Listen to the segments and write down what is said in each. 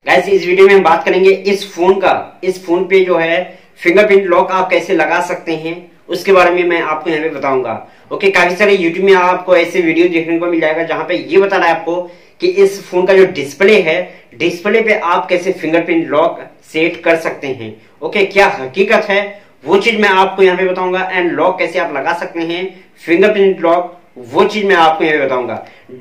Guys इस video में हम बात करेंगे इस फोन पे जो है फिंगरप्रिंट लॉक आप कैसे लगा सकते हैं उसके बारे में मैं आपको यहाँ पे बताऊंगा। ओके, काफी सारे यूट्यूब में आपको ऐसे वीडियो देखने को मिल जाएगा जहां पे ये बता रहा है आपको कि इस फोन का जो डिस्प्ले है, डिस्प्ले पे आप कैसे फिंगरप्रिंट लॉक सेट कर सकते हैं। ओके, क्या हकीकत है वो चीज मैं आपको यहाँ पे बताऊंगा, एंड लॉक कैसे आप लगा सकते हैं फिंगरप्रिंट लॉक वो चीज मैं आपको यहाँ पे बताऊंगा।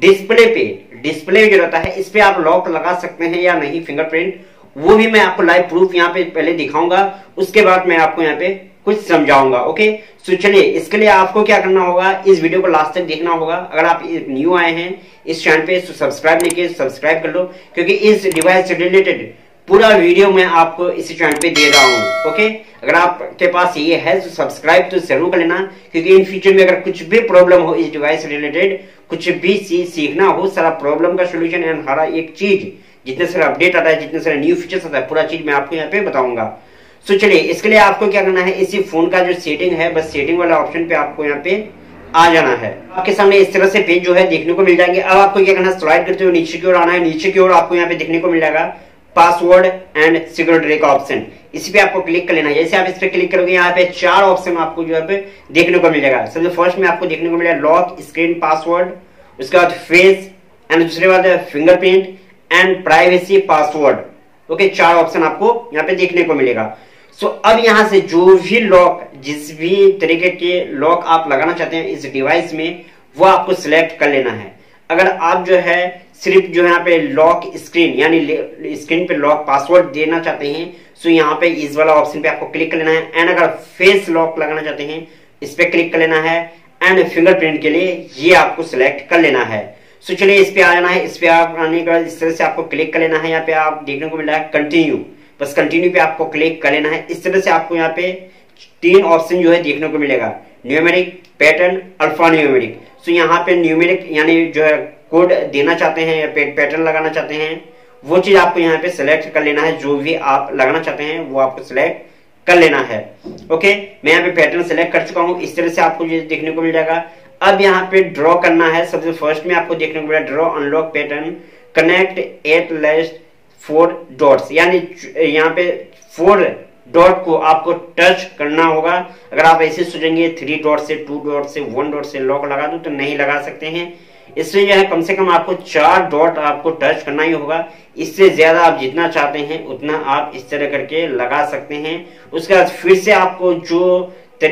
डिस्प्ले जो रहता है इस पे आप लॉक लगा सकते हैं या नहीं फिंगरप्रिंट, वो भी मैं आपको लाइव प्रूफ यहाँ पे पहले दिखाऊंगा, उसके बाद मैं आपको यहाँ पे कुछ समझाऊंगा। ओके, तो चलिए इसके लिए आपको क्या करना होगा, इस वीडियो को लास्ट तक देखना होगा। अगर आप न्यू आए हैं इस चैनल पे तो सब्सक्राइब नहीं किए, सब्सक्राइब कर लो, क्योंकि इस डिवाइस से रिलेटेड पूरा वीडियो मैं आपको इस चैनल पे दे रहा हूँ। ओके, अगर आपके पास ये है तो सब्सक्राइब तो जरूर कर लेना, क्योंकि इन फ्यूचर में अगर कुछ भी प्रॉब्लम हो इस डिवाइस से रिलेटेड, कुछ भी चीज सीखना हो, सारा प्रॉब्लम का सोल्यूशन एंड हर एक चीज, जितने सारे अपडेट आता है, जितने सारे न्यू फीचर्स आता है, पूरा चीज मैं आपको यहाँ पे बताऊंगा। तो चलिए इसके लिए आपको क्या करना है, इसी फोन का जो सेटिंग है, बस सेटिंग वाला ऑप्शन पे आपको यहाँ पे आ जाना है। आपके सामने इस तरह से पेज जो है देखने को मिल जाएंगे। अब आपको क्या करना है, स्लाइड करते हुए नीचे की ओर आना है। नीचे की ओर आपको यहाँ पे देखने को मिल जाएगा पासवर्ड एंड सिक्योरिटी का ऑप्शन, इसी पे आपको क्लिक कर लेना है। जैसे आप इस पे क्लिक करोगे यहाँ पे 4 ऑप्शन आपको जो है देखने को मिल जाएगा। सबसे फर्स्ट में आपको देखने को मिलेगा लॉक स्क्रीन पासवर्ड, उसके बाद फेस, एंड दूसरे बाद fingerprint and privacy password. Okay, 4 option आपको यहाँ पे देखने को मिलेगा। सो अब यहाँ से जो भी लॉक, जिस भी तरीके के लॉक आप लगाना चाहते हैं इस डिवाइस में, वो आपको सिलेक्ट कर लेना है। अगर आप जो है सिर्फ जो यहाँ पे लॉक स्क्रीन यानी स्क्रीन पे लॉक पासवर्ड देना चाहते हैं, सो यहाँ पे इस वाला ऑप्शन पे आपको क्लिक कर लेना है। एंड अगर फेस लॉक लगाना चाहते हैं इस पे क्लिक कर लेना है। एंड फिंगरप्रिंट के लिए ये आपको सिलेक्ट कर लेना है। सो चलिए इस पे आ जाना है। इस पे आप आने के बाद इस तरह से आपको क्लिक कर लेना है। यहाँ पे आप देखने को मिल रहा है कंटिन्यू, बस कंटिन्यू पे आपको क्लिक कर लेना है। इस तरह से आपको यहाँ पे 3 ऑप्शन जो है देखने को मिलेगा, numeric, pattern, alpha numeric. So यहाँ पे न्यूमेरिक यानी जो है कोड देना चाहते हैं या पैटर्न लगाना चाहते हैं, वो चीज आपको यहाँ पे सिलेक्ट कर लेना है। जो भी आप लगाना चाहते हैं वो आपको सिलेक्ट कर लेना है। ओके, मैं यहाँ पे पैटर्न सिलेक्ट कर चुका हूँ। इस तरह से आपको ये देखने को मिल जाएगा। अब यहाँ पे ड्रॉ करना है। सबसे फर्स्ट में आपको देखने को मिलेगा draw unlock pattern connect at last 4 dots, यानी यहाँ पे 4 डॉट को आपको टच करना होगा। अगर आप ऐसे सोचेंगे 3 डॉट से, 2 डॉट से, 1 डॉट से लॉक लगा दूं तो नहीं लगा सकते हैं। इसलिए जो है कम से कम आपको 4 डॉट आपको टच करना ही होगा। इससे ज्यादा आप जितना चाहते हैं उतना आप इस तरह करके लगा सकते हैं। उसके बाद फिर से आपको जो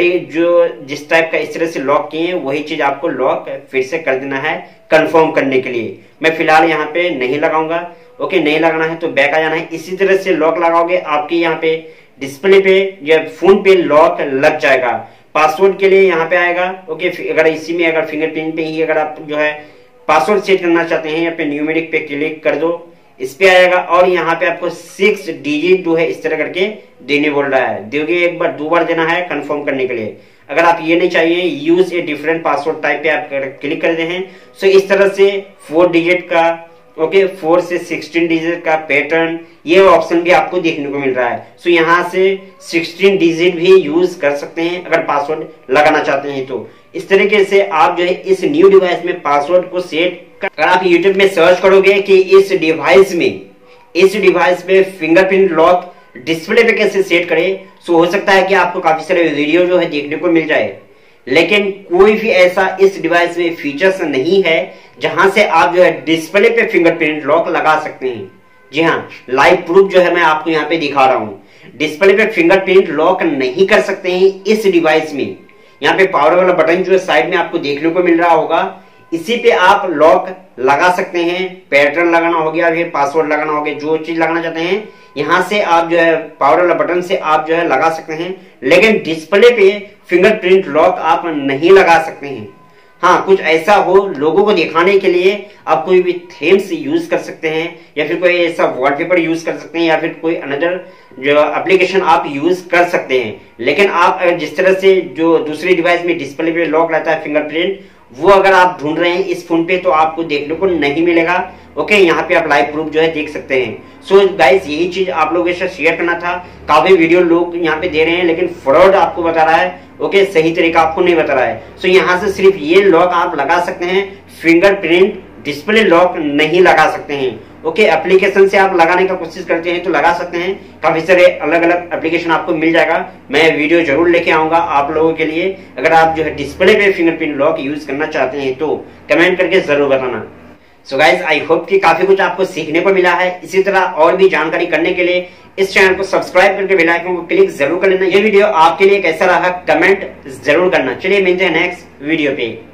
जिस टाइप का इस तरह से लॉक किए हैं वही चीज आपको लॉक फिर से कर देना है कंफर्म करने के लिए। मैं फिलहाल यहाँ पे नहीं लगाऊंगा। ओके, नहीं लगाना है तो बैक आ जाना है। इसी तरह से लॉक लगाओगे आपके यहाँ पे डिस्प्ले पे या फोन पे लॉक लग जाएगा। पासवर्ड के लिए यहाँ पे आएगा। ओके, अगर इसी में अगर फिंगरप्रिंट पे ही अगर आप जो है पासवर्ड सेट करना चाहते हैं, यहाँ पे न्यूमेरिक पे क्लिक कर दो, इस पे आएगा और यहाँ पे आपको 6 डिजिट जो है इस तरह करके देने बोल रहा है। दोगे एक बार, 2 बार देना है कंफर्म करने के लिए। अगर आप ये नहीं चाहिए use a different password type पे आप क्लिक करते हैं, सो इस तरह से 4 डिजिट का, ओके, 4 से 16 डिजिट का पैटर्न, ये ऑप्शन भी आपको देखने को मिल रहा है। सो यहाँ से 16 डिजिट भी यूज कर सकते हैं अगर पासवर्ड लगाना चाहते हैं तो। इस तरीके से आप जो है इस न्यू डिवाइस में पासवर्ड को सेट अगर आप यूट्यूब में सर्च करोगे कि इस डिवाइस में फिंगरप्रिंट लॉक डिस्प्ले पे कैसे सेट करें, सो हो सकता है कि आपको काफी सारे वीडियो जो है देखने को मिल जाए, लेकिन कोई भी ऐसा इस डिवाइस में फीचर्स नहीं है जहां से आप जो है डिस्प्ले पे फिंगरप्रिंट लॉक लगा सकते हैं। जी हाँ, लाइव प्रूफ जो है मैं आपको यहाँ पे दिखा रहा हूँ। डिस्प्ले पे फिंगरप्रिंट लॉक नहीं कर सकते हैं इस डिवाइस में। यहाँ पे पावर वाला बटन जो है साइड में आपको देखने को मिल रहा होगा, इसी पे आप लॉक लगा सकते हैं। पैटर्न लगाना हो गया, फिर पासवर्ड लगाना हो गया, जो चीज लगाना चाहते हैं यहाँ से आप जो है पावर वाला बटन से आप जो है लगा सकते हैं। लेकिन डिस्प्ले पे फिंगरप्रिंट लॉक आप नहीं लगा सकते हैं। हाँ, कुछ ऐसा हो लोगों को दिखाने के लिए आप कोई भी थीम्स यूज कर सकते हैं, या फिर कोई ऐसा वॉलपेपर यूज कर सकते हैं, या फिर कोई अनदर जो एप्लीकेशन आप यूज कर सकते हैं। लेकिन आप अगर जिस तरह से जो दूसरी डिवाइस में डिस्प्ले पे लॉक रहता है फिंगरप्रिंट, वो अगर आप ढूंढ रहे हैं इस फोन पे तो आपको देखने को नहीं मिलेगा। ओके, यहाँ पे आप लाइव प्रूफ जो है देख सकते हैं। सो गाइस, यही चीज आप लोगों के साथ शेयर करना था। काफी वीडियो लोग यहाँ पे दे रहे हैं लेकिन फ्रॉड आपको बता रहा है। ओके, सही तरीका आपको नहीं बता रहा है। सो यहाँ से सिर्फ ये लॉक आप लगा सकते हैं, फिंगरप्रिंट डिस्प्ले लॉक नहीं लगा सकते हैं। ओके, एप्लीकेशन से आप लगाने का कोशिश करते हैं तो लगा सकते हैं। काफी सारे अलग अलग एप्लीकेशन आपको मिल जाएगा। मैं वीडियो जरूर लेके आऊंगा आप लोगों के लिए। अगर आप जो है डिस्प्ले पे फिंगरप्रिंट लॉक यूज करना चाहते हैं तो कमेंट करके जरूर बताना। सो गाइज, आई होप कि काफी कुछ आपको सीखने को मिला है। इसी तरह और भी जानकारी करने के लिए इस चैनल को सब्सक्राइब करके बेल आइकन को क्लिक जरूर कर लेना। ये वीडियो आपके लिए कैसा रहा कमेंट जरूर करना। चलिए मिलते हैं नेक्स्ट वीडियो पे।